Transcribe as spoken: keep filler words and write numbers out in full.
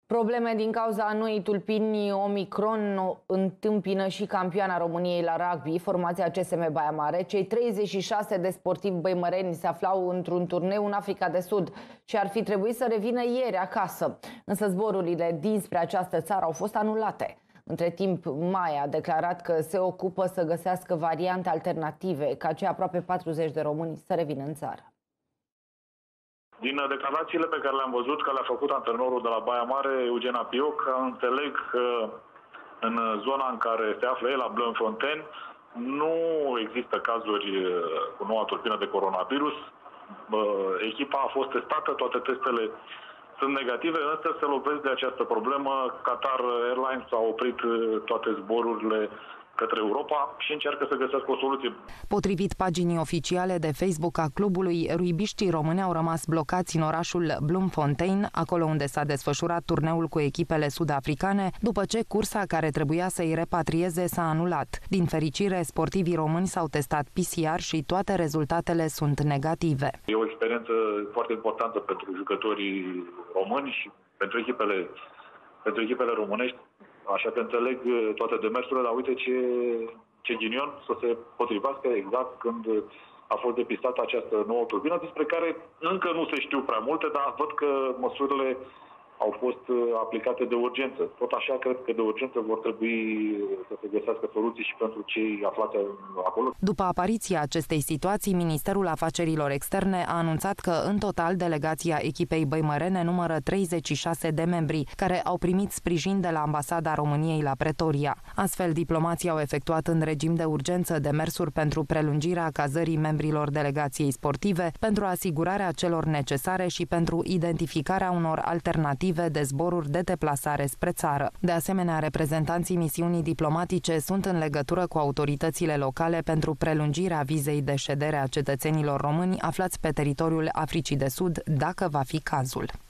Probleme din cauza noii tulpini Omicron întâmpină și campioana României la rugby, formația C S M Baia Mare. Cei treizeci și șase de sportivi băimăreni se aflau într-un turneu în Africa de Sud și ar fi trebuit să revină ieri acasă. Însă zborurile dinspre această țară au fost anulate. Între timp, Maia a declarat că se ocupă să găsească variante alternative ca cei aproape patruzeci de români să revină în țară. Din declarațiile pe care le-am văzut că le-a făcut antrenorul de la Baia Mare, Eugen Apioc, înțeleg că în zona în care se află el, la Bloemfontein, nu există cazuri cu noua tulpină de coronavirus. Echipa a fost testată, toate testele sunt negative, însă se lovesc de această problemă. Qatar Airlines a oprit toate zborurile către Europa și încearcă să găsească o soluție. Potrivit paginii oficiale de Facebook a clubului, ruibiștii români au rămas blocați în orașul Bloemfontein, acolo unde s-a desfășurat turneul cu echipele sud-africane, după ce cursa care trebuia să-i repatrieze s-a anulat. Din fericire, sportivii români s-au testat P C R și toate rezultatele sunt negative. E o experiență foarte importantă pentru jucătorii români și pentru echipele, pentru echipele românești. Așa că înțeleg toate demersurile, dar uite ce, ce ghinion să se potrivească exact când a fost depistată această nouă turbină, despre care încă nu se știu prea multe, dar văd că măsurile au fost aplicate de urgență. Tot așa cred că de urgență vor trebui să se găsească soluții și pentru cei aflați acolo. După apariția acestei situații, Ministerul Afacerilor Externe a anunțat că în total delegația echipei băimărene numără treizeci și șase de membri, care au primit sprijin de la Ambasada României la Pretoria. Astfel, diplomații au efectuat în regim de urgență demersuri pentru prelungirea cazării membrilor delegației sportive, pentru asigurarea celor necesare și pentru identificarea unor alternative de zboruri de deplasare spre țară. De asemenea, reprezentanții misiunii diplomatice sunt în legătură cu autoritățile locale pentru prelungirea vizei de ședere a cetățenilor români aflați pe teritoriul Africii de Sud, dacă va fi cazul.